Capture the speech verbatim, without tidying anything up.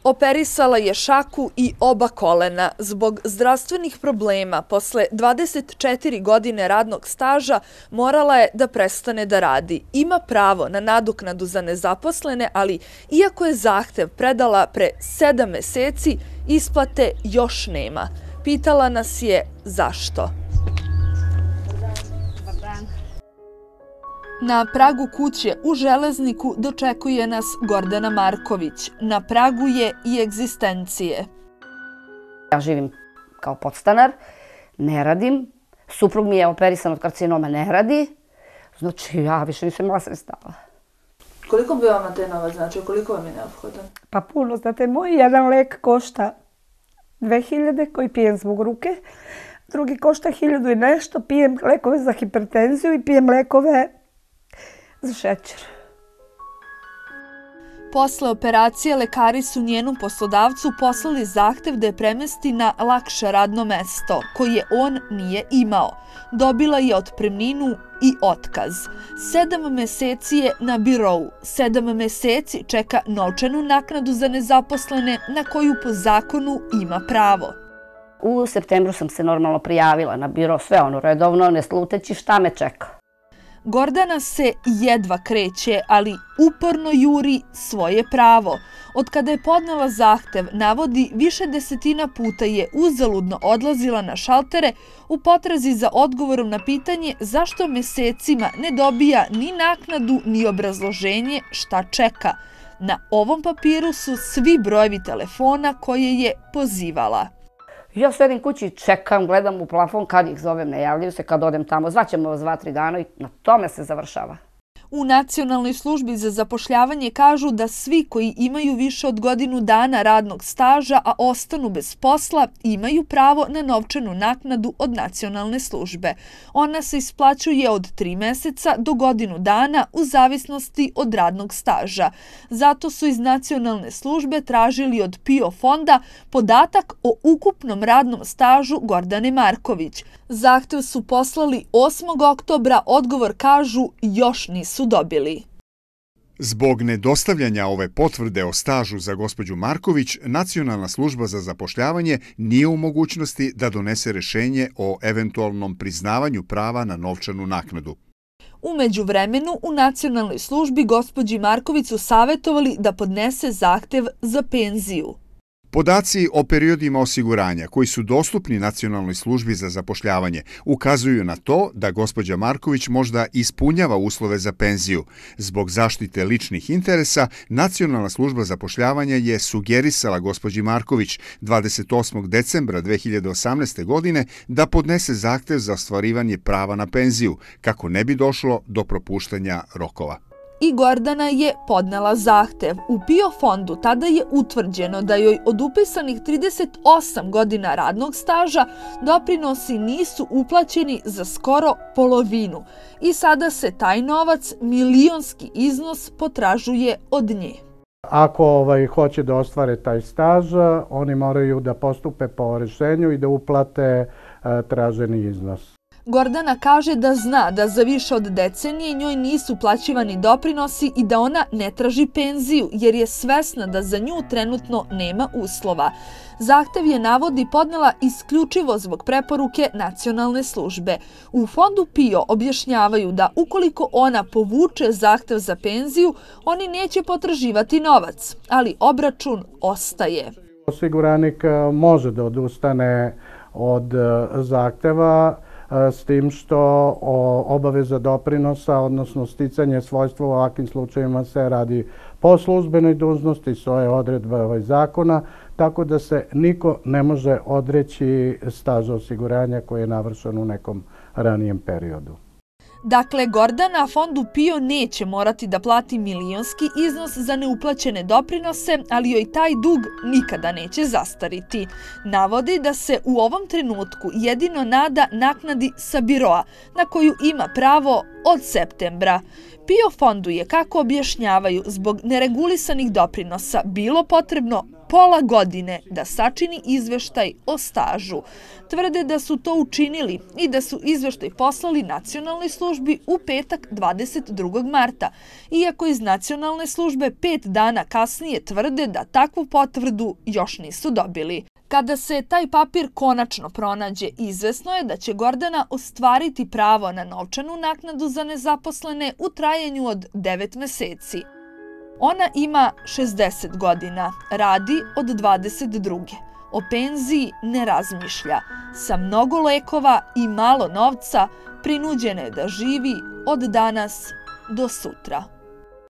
Operisala je šaku i oba kolena. Zbog zdravstvenih problema, posle dvadeset četiri godine radnog staža, morala je da prestane da radi. Ima pravo na nadoknadu za nezaposlene, ali iako je zahtev predala pre sedam meseci, isplate još nema. Pitala nas je zašto. Na pragu kuće u Železniku dočekuje nas Gordana Marković. Na pragu je i egzistencije. Ja živim kao podstanar, ne radim. Suprug mi je operisan od karcinoma, ne radi. Znači, ja više nisam imala sredstava. Koliko bi vama te novac znači? Koliko vam je neophodan? Pa puno, znate, moj jedan lek košta dve hiljade koji pijem zbog ruke. Drugi košta hiljadu i nešto, pijem lekove za hipertenziju i pijem lekove za šećer. Posle operacije lekari su njenom poslodavcu poslali zahtev da je premesti na lakše radno mesto, koje on nije imao. Dobila je otpremninu i otkaz. Sedam meseci je na birou. Sedam meseci čeka novčanu naknadu za nezaposlene na koju po zakonu ima pravo. U septembru sam se normalno prijavila na biro, sve ono redovno, ne sluteći šta me čeka. Gordana se jedva kreće, ali uporno juri svoje pravo. Od kada je podnela zahtev, navodi, više desetina puta je uzaludno odlazila na šaltere u potrazi za odgovorom na pitanje zašto mesecima ne dobija ni naknadu ni obrazloženje šta čeka. Na ovom papiru su svi brojevi telefona koje je pozivala. Ja sedim kući i čekam, gledam u plafon, kad ih zovem, ne javljaju se, kad odem tamo, zvaćemo vas dva, tri dana i na tome se završava. U Nacionalnoj službi za zapošljavanje kažu da svi koji imaju više od godinu dana radnog staža, a ostanu bez posla, imaju pravo na novčanu naknadu od nacionalne službe. Ona se isplaćuje od tri meseca do godinu dana u zavisnosti od radnog staža. Zato su iz Nacionalne službe tražili od P I O fonda podatak o ukupnom radnom stažu Gordane Marković. Zahtev su poslali osmog oktobra, odgovor kažu još nisu dobili. Zbog nedostavljanja ove potvrde o stažu za gospođu Marković, Nacionalna služba za zapošljavanje nije u mogućnosti da donese rešenje o eventualnom priznavanju prava na novčanu naknadu. U međuvremenu, u Nacionalnoj službi gospođi Marković su savjetovali da podnese zahtev za penziju. Podaci o periodima osiguranja koji su dostupni Nacionalnoj službi za zapošljavanje ukazuju na to da gospođa Marković možda ispunjava uslove za penziju. Zbog zaštite ličnih interesa, Nacionalna služba zapošljavanja je sugerisala gospođi Marković dvadeset osmog decembra dve hiljade osamnaeste. godine da podnese zahtev za ostvarivanje prava na penziju, kako ne bi došlo do propuštanja rokova. I Gordana je podnela zahtev. U P I O fondu tada je utvrđeno da joj od upisanih trideset osam godina radnog staža doprinosi nisu uplaćeni za skoro polovinu. I sada se taj novac, milionski iznos, potražuje od nje. Ako ovaj, hoće da ostvare taj staž, oni moraju da postupe po rešenju i da uplate e, traženi iznos. Gordana kaže da zna da za više od decenije njoj nisu plaćivani doprinosi i da ona ne traži penziju, jer je svesna da za nju trenutno nema uslova. Zahtev je, navodi, podnela isključivo zbog preporuke Nacionalne službe. U fondu P I O objašnjavaju da ukoliko ona povuče zahtev za penziju, oni neće potraživati novac, ali obračun ostaje. Osiguranik može da odustane od zahteva, s tim što obaveza doprinosa, odnosno sticanje svojstva u ovakvim slučajevima se radi po službenoj dužnosti, svoje odredbe ovaj zakona, tako da se niko ne može odreći staža osiguranja koji je navršen u nekom ranijem periodu. Dakle, Gordana fondu P I O neće morati da plati milionski iznos za neuplaćene doprinose, ali joj taj dug nikada neće zastariti. Navodi da se u ovom trenutku jedino nada naknadi sa biroa, na koju ima pravo od septembra. P I O fondu je, kako objašnjavaju, zbog neregulisanih doprinosa bilo potrebno pola godine da sačini izveštaj o stažu. Tvrde da su to učinili i da su izveštaj poslali nacionalnoj službi u petak dvadeset drugog marta, iako iz nacionalne službe pet dana kasnije tvrde da takvu potvrdu još nisu dobili. Kada se taj papir konačno pronađe, izvesno je da će Gordana ostvariti pravo na novčanu naknadu za nezaposlene u trajanju od devet meseci. Ona ima šezdeset godina, radi od dvadeset druge. O penziji ne razmišlja. Sa mnogo lekova i malo novca prinuđena je da živi od danas do sutra.